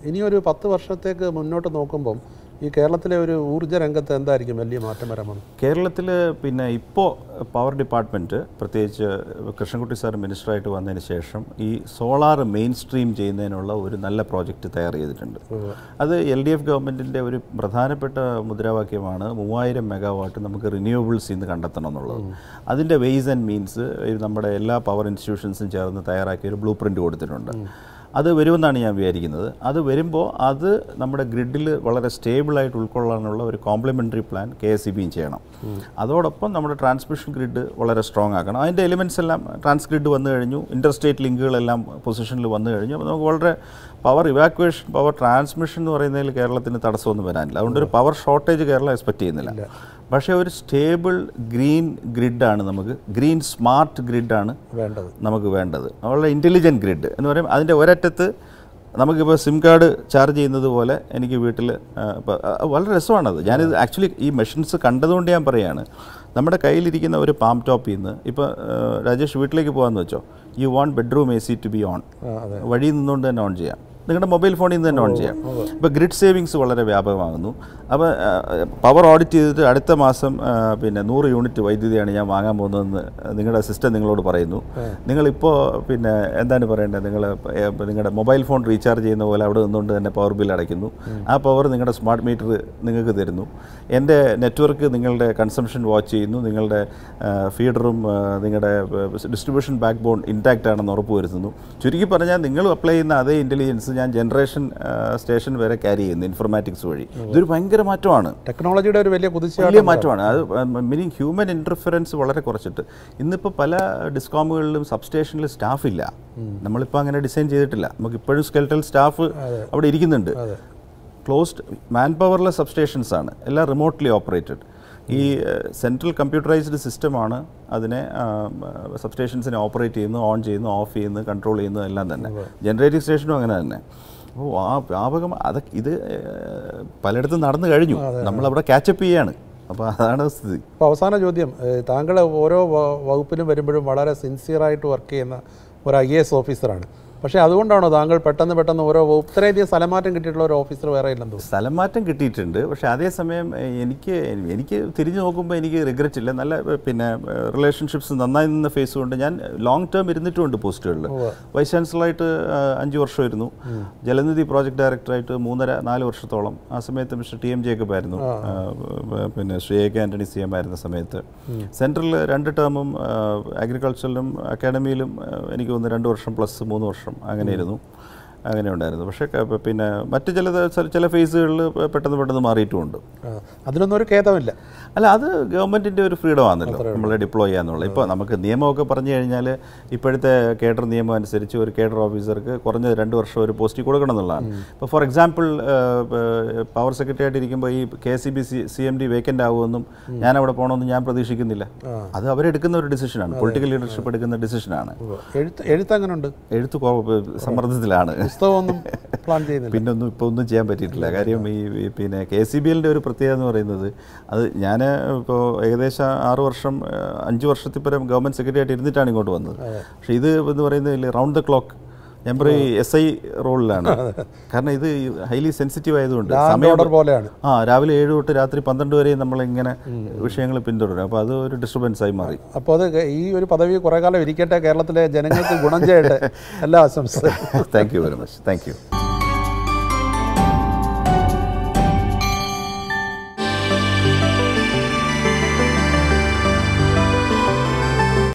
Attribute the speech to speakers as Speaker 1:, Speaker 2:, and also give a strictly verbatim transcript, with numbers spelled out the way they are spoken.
Speaker 1: ഇനിയൊരു പത്ത് വർഷത്തേക്ക് മുന്നോട്ട് നോക്കുമ്പം ഈ കേരളത്തിലെ ഒരു ഊർജ്ജ രംഗത്ത് എന്തായിരിക്കും വലിയ മാറ്റം വരാൻ?
Speaker 2: കേരളത്തിൽ പിന്നെ ഇപ്പോൾ പവർ ഡിപ്പാർട്ട്മെൻറ്റ് പ്രത്യേകിച്ച് കൃഷ്ണൻകുട്ടി സാർ മിനിസ്റ്ററായിട്ട് വന്നതിന് ശേഷം ഈ സോളാർ മെയിൻ സ്ട്രീം ചെയ്യുന്നതിനുള്ള ഒരു നല്ല പ്രോജക്റ്റ് തയ്യാർ ചെയ്തിട്ടുണ്ട്. അത് എൽ ഡി എഫ് ഗവൺമെൻറ്റിൻ്റെ ഒരു പ്രധാനപ്പെട്ട മുദ്രാവാക്യമാണ് മൂവായിരം മെഗാവാട്ട് നമുക്ക് റിന്യൂവബിൾസ് ഇന്ന് കണ്ടെത്തണം എന്നുള്ളത്. അതിൻ്റെ വെയ്സ് ആൻഡ് മീൻസ് നമ്മുടെ എല്ലാ പവർ ഇൻസ്റ്റിറ്റ്യൂഷൻസും ചേർന്ന് തയ്യാറാക്കിയ ഒരു ബ്ലൂ പ്രിൻ്റ് കൊടുത്തിട്ടുണ്ട്. അത് വരുമെന്നാണ് ഞാൻ വിചാരിക്കുന്നത്. അത് വരുമ്പോൾ അത് നമ്മുടെ ഗ്രിഡിൽ വളരെ സ്റ്റേബിളായിട്ട് ഉൾക്കൊള്ളാനുള്ള ഒരു complimentary plan K S E ബിയും ചെയ്യണം. അതോടൊപ്പം നമ്മുടെ ട്രാൻസ്മിഷൻ ഗ്രിഡ് വളരെ സ്ട്രോങ് ആക്കണം. അതിൻ്റെ എലിമെൻറ്റ്സ് എല്ലാം ട്രാൻസ് ഗ്രിഡ് വന്നു കഴിഞ്ഞു, ഇൻ്റർസ്റ്റേറ്റ് ലിങ്കുകളെല്ലാം പൊസിഷനിൽ വന്നു കഴിഞ്ഞു. അപ്പോൾ നമുക്ക് വളരെ പവർ ഇവാക്വേഷൻ, പവർ ട്രാൻസ്മിഷൻ എന്ന് പറയുന്നതിൽ കേരളത്തിന് തടസ്സമൊന്നും വരാനില്ല. അതുകൊണ്ടൊരു പവർ ഷോർട്ടേജ് കേരളം എക്സ്പെക്റ്റ് ചെയ്യുന്നില്ല. പക്ഷേ ഒരു സ്റ്റേബിൾ ഗ്രീൻ ഗ്രിഡാണ് നമുക്ക്, ഗ്രീൻ സ്മാർട്ട് ഗ്രിഡാണ് വേണ്ടത് നമുക്ക് വേണ്ടത്. വളരെ ഇൻ്റലിജൻറ്റ് ഗ്രിഡ് എന്ന് പറയും. അതിൻ്റെ ഒരറ്റത്ത് നമുക്കിപ്പോൾ സിം കാർഡ് ചാർജ് ചെയ്യുന്നത് പോലെ എനിക്ക് വീട്ടിൽ വളരെ രസമാണത്. ഞാനിത് ആക്ച്വലി ഈ മെഷീൻസ് കണ്ടതുകൊണ്ട് ഞാൻ പറയുകയാണ്. നമ്മുടെ കയ്യിലിരിക്കുന്ന ഒരു പാം ടോപ്പിൽ നിന്ന് ഇപ്പോൾ രാജേഷ് വീട്ടിലേക്ക് പോകാമെന്ന് വെച്ചോ, you want bedroom A C to be on, വഴിയിൽ നിന്നുകൊണ്ട് തന്നെ ഓൺ ചെയ്യാം, നിങ്ങളുടെ മൊബൈൽ ഫോണിൽ നിന്ന് തന്നെ ഓൺ ചെയ്യാം. ഇപ്പോൾ ഗ്രിഡ് സേവിങ്സ് വളരെ വ്യാപകമാകുന്നു. അപ്പോൾ പവർ ഓഡിറ്റ് ചെയ്തിട്ട് അടുത്ത മാസം പിന്നെ നൂറ് യൂണിറ്റ് വൈദ്യുതിയാണ് ഞാൻ വാങ്ങാൻ പോകുന്നതെന്ന് നിങ്ങളുടെ സിസ്റ്റം നിങ്ങളോട് പറയുന്നു. നിങ്ങളിപ്പോൾ പിന്നെ എന്താണ് പറയേണ്ടത്, നിങ്ങൾ നിങ്ങളുടെ മൊബൈൽ ഫോൺ റീചാർജ് ചെയ്യുന്ന പോലെ അവിടെ നിന്നുകൊണ്ട് തന്നെ പവർ ബിൽ അടയ്ക്കുന്നു. ആ പവർ നിങ്ങളുടെ സ്മാർട്ട് മീറ്റർ നിങ്ങൾക്ക് തരുന്നു. എൻ്റെ നെറ്റ്വർക്ക് നിങ്ങളുടെ കൺസംഷൻ വാച്ച് ചെയ്യുന്നു. നിങ്ങളുടെ ഫീഡറും നിങ്ങളുടെ ഡിസ്ട്രിബ്യൂഷൻ ബാക്ക് ബോൺ ഇൻടാക്റ്റ് ആണെന്ന് ഉറപ്പ് വരുത്തുന്നു. ചുരുക്കി പറഞ്ഞാൽ നിങ്ങൾ അപ്ലൈ ചെയ്യുന്ന അതേ ഇൻ്റലിജൻസ് ഞാൻ ജനറേഷൻ സ്റ്റേഷൻ വരെ ക്യാരി ചെയ്യുന്നു ഇൻഫർമാറ്റിക്സ് വഴി. ഇതൊരു ഭയങ്കര മാറ്റമാണ്, ടെക്നോളജിയുടെ ഒരു വലിയ കുതിച്ച വലിയ മാറ്റമാണ്. അത് മീനിങ് ഹ്യൂമൻ ഇൻ്റർഫിറൻസ് വളരെ കുറച്ചിട്ട്. ഇന്നിപ്പോൾ പല ഡിസ്കോമുകളിലും സബ്സ്റ്റേഷനിൽ സ്റ്റാഫില്ല. നമ്മളിപ്പോൾ അങ്ങനെ ഡിസൈൻ ചെയ്തിട്ടില്ല. നമുക്ക് ഇപ്പോഴും സ്കെൽറ്റൽ സ്റ്റാഫ് അവിടെ ഇരിക്കുന്നുണ്ട്. ക്ലോസ്ഡ് മാൻ പവർലെസ് സബ്സ്റ്റേഷൻസ് ആണ്, എല്ലാം റിമോട്ട്ലി ഓപ്പറേറ്റഡ്. ഈ സെൻട്രൽ കമ്പ്യൂട്ടറൈസ്ഡ് സിസ്റ്റമാണ് അതിനെ സബ്സ്റ്റേഷൻസിനെ ഓപ്പറേറ്റ് ചെയ്യുന്നു, ഓൺ ചെയ്യുന്നു, ഓഫ് ചെയ്യുന്നു, കൺട്രോൾ ചെയ്യുന്നു എല്ലാം തന്നെ. ജനറേറ്റിംഗ് സ്റ്റേഷനും അങ്ങനെ തന്നെ. അപ്പോൾ ആ വ്യാപകം അതൊക്കെ ഇത് പലയിടത്തും നടന്നു കഴിഞ്ഞു, നമ്മളവിടെ ക്യാച്ചപ്പ് ചെയ്യാണ്. അപ്പോൾ അതാണ് സ്ഥിതി.
Speaker 1: അപ്പോൾ അവസാന ചോദ്യം, താങ്കൾ ഓരോ വകുപ്പിലും വരുമ്പോഴും വളരെ സിൻസിയറായിട്ട് വർക്ക് ചെയ്യുന്ന ഒരു ഐ എ എസ് ഓഫീസറാണ്. പക്ഷേ അതുകൊണ്ടാണോ താങ്കൾ പെട്ടെന്ന് പെട്ടെന്ന് ഓരോ ഇത്രയധികം സ്ഥലമാറ്റം കിട്ടിയിട്ടുള്ള ഒരു ഓഫീസർ വേറെ ഇല്ലെന്ന്?
Speaker 2: സ്ഥലമാറ്റം കിട്ടിയിട്ടുണ്ട്. പക്ഷേ അതേസമയം എനിക്ക് എനിക്ക് തിരിഞ്ഞു നോക്കുമ്പോൾ എനിക്ക് റിഗ്രറ്റ് ഇല്ല. നല്ല പിന്നെ റിലേഷൻഷിപ്സ് നന്നായി നിന്ന ഫേസ് കൊണ്ട് ഞാൻ ലോങ് ടേം ഇരുന്നിട്ടുമുണ്ട് പോസ്റ്റുകളിൽ. വൈസ് ചാൻസലറായിട്ട് അഞ്ച് വർഷമായിരുന്നു, ജലനിധി പ്രോജക്ട് ഡയറക്ടറായിട്ട് മൂന്നര നാല് വർഷത്തോളം. ആ സമയത്ത് മിസ്റ്റർ ടി എം ജേക്കബ് ആയിരുന്നു, പിന്നെ Shri A K Antony C M ആയിരുന്ന സമയത്ത്. സെൻട്രലിൽ രണ്ട് ടേമും അഗ്രികൾച്ചറിലും അക്കാഡമിയിലും എനിക്ക് തോന്നുന്നു രണ്ട് വർഷം പ്ലസ് മൂന്ന് വർഷം അങ്ങനെയായിരുന്നു അങ്ങനെ ഉണ്ടായിരുന്നു. പക്ഷേ പിന്നെ മറ്റ് ചില ചില ഫേസുകളിൽ പെട്ടെന്ന് പെട്ടെന്ന് മാറിയിട്ടുമുണ്ട്.
Speaker 1: അതിനൊന്നും ഒരു ഖേദമില്ല.
Speaker 2: അല്ല, അത് ഗവൺമെൻറ്റിൻ്റെ ഒരു ഫ്രീഡം ആണല്ലോ നമ്മളെ ഡിപ്ലോയ് ചെയ്യാന്നുള്ളത്. ഇപ്പോൾ നമുക്ക് നിയമമൊക്കെ പറഞ്ഞു കഴിഞ്ഞാൽ ഇപ്പോഴത്തെ കേഡർ നിയമം അനുസരിച്ച് ഒരു കേഡർ ഓഫീസർക്ക് കുറഞ്ഞ രണ്ട് വർഷം ഒരു പോസ്റ്റിൽ കൊടുക്കണം എന്നുള്ളതാണ്. ഇപ്പോൾ ഫോർ എക്സാമ്പിൾ പവർ സെക്രട്ടറി ആയിട്ടിരിക്കുമ്പോൾ ഈ K S E B C C M D vacant ആകുമെന്നും ഞാൻ അവിടെ പോകണമെന്നും ഞാൻ പ്രതീക്ഷിക്കുന്നില്ല. അത് അവരെടുക്കുന്ന ഒരു ഡിസിഷനാണ്, പൊളിറ്റിക്കൽ ലീഡർഷിപ്പ് എടുക്കുന്ന ഡിസിഷനാണ്.
Speaker 1: എഴുത്ത് എഴുത്ത് അങ്ങനെയുണ്ട്,
Speaker 2: എഴുത്ത് സമ്മർദ്ദത്തിലാണ്.
Speaker 1: പ്ലാൻ ചെയ്യുന്നില്ല.
Speaker 2: പിന്നെ ഒന്നും ഇപ്പോൾ ഒന്നും ചെയ്യാൻ പറ്റിയിട്ടില്ല. കാര്യം ഈ പിന്നെ കെ എസ് ഇ ബി എല്ലിൻ്റെ ഒരു പ്രത്യേകത എന്ന് പറയുന്നത്, അത് ഞാൻ ഇപ്പോൾ ഏകദേശം ആറ് വർഷം അഞ്ച് വർഷത്തിൽ പരം ഗവൺമെൻറ് സെക്രട്ടറി ആയിട്ട് ഇരുന്നിട്ടാണ് ഇങ്ങോട്ട് വന്നത്. പക്ഷേ ഇത് എന്ന് പറയുന്നത് റൗണ്ട് ദ ക്ലോക്ക് ഞാൻ പറയും എസ് ഐ റോളിലാണ്. കാരണം ഇത് ഹൈലി സെൻസിറ്റീവ് ആയതുകൊണ്ട് സമയം പോലെയാണ്. ആ രാവിലെ ഏഴ് തൊട്ട് രാത്രി പന്ത്രണ്ട് വരെയും നമ്മളിങ്ങനെ വിഷയങ്ങൾ പിന്തുടരും. അപ്പോൾ അത് ഒരു ഡിസ്റ്റർബൻസ് ആയി മാറി.
Speaker 1: അപ്പോൾ അത് ഈ ഒരു പദവി കുറേ കാലം ഇരിക്കട്ടെ, കേരളത്തിലെ ജനങ്ങൾക്ക് ഗുണം ചെയ്യട്ടെ. എല്ലാ ആശംസ.
Speaker 2: Thank you very much. Thank U.